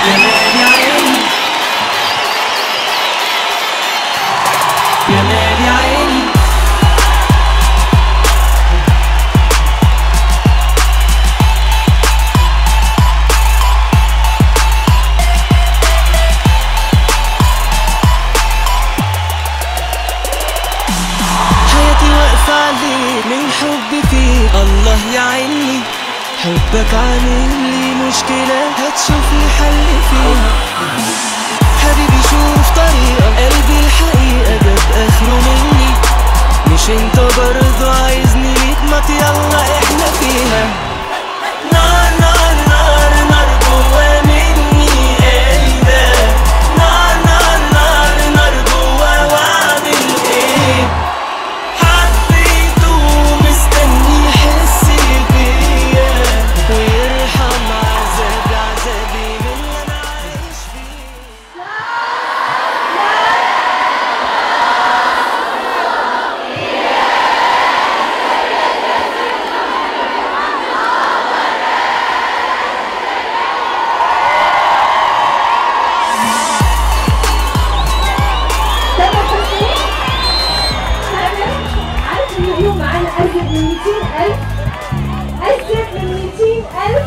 يا مال يا عيني يا مال يا عيني. حياتي واقفة عليك من حبي فيك، الله يعيني. حبك عامل لي مشكلة هتشوف لي حل فيها. حبيبي شوف طريقة، قلبي الحقيقة جاب اخره مني. مش انت برضو عايزني نتمط؟ يلا احنا فيها. نار نار نار نار جوا مني قايدة. نار نار نار نار جوا واعمل ايه؟ حبيته مستني يحس بيا ويرحم عذابي من اللي انا عايش فيه. تامر حسني. تامر عارف ان اليوم معانا أزيد من 200,000 أزيد من 200,000